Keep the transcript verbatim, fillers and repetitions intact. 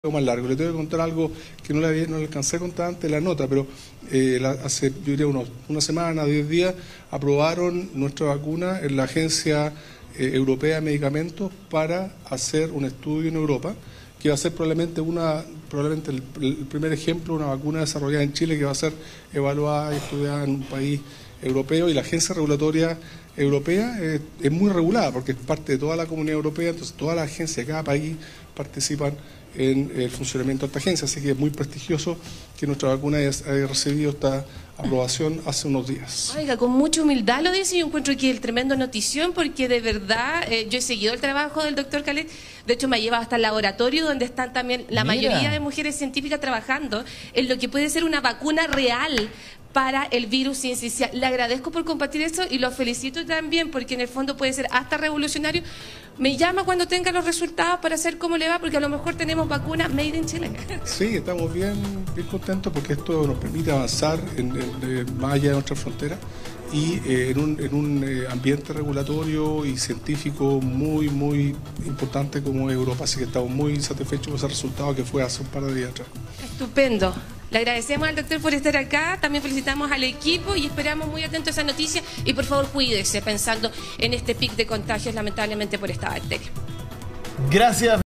más largo. Le tengo que contar algo que no le, había, no le alcancé a contar antes de la nota, pero eh, la, hace, yo diría, unos, una semana, diez días, aprobaron nuestra vacuna en la Agencia eh, Europea de Medicamentos para hacer un estudio en Europa, que va a ser probablemente, una, probablemente el, el primer ejemplo, una vacuna desarrollada en Chile que va a ser evaluada y estudiada en un país europeo, y la agencia regulatoria europea eh, es muy regulada porque es parte de toda la comunidad europea, entonces todas las agencias de cada país participan en el funcionamiento de esta agencia, así que es muy prestigioso que nuestra vacuna haya, haya recibido esta aprobación hace unos días. Oiga, con mucha humildad lo dice, yo encuentro que es tremenda notición porque de verdad eh, yo he seguido el trabajo del doctor Khaled, de hecho me ha llevado hasta el laboratorio donde están también la Mira. mayoría de mujeres científicas trabajando en lo que puede ser una vacuna real para el virus sincicial. Le agradezco por compartir eso y lo felicito también porque en el fondo puede ser hasta revolucionario. Me llama cuando tenga los resultados para saber cómo le va, porque a lo mejor tenemos vacuna made in Chile. Sí, estamos bien, bien contentos porque esto nos permite avanzar en, en, en, más allá de nuestras fronteras y eh, en un, en un eh, ambiente regulatorio y científico muy, muy importante como Europa. Así que estamos muy satisfechos con ese resultado que fue hace un par de días atrás. Estupendo. Le agradecemos al doctor por estar acá, también felicitamos al equipo y esperamos muy atentos a esa noticia y por favor cuídese pensando en este pic de contagios lamentablemente por esta bacteria. Gracias.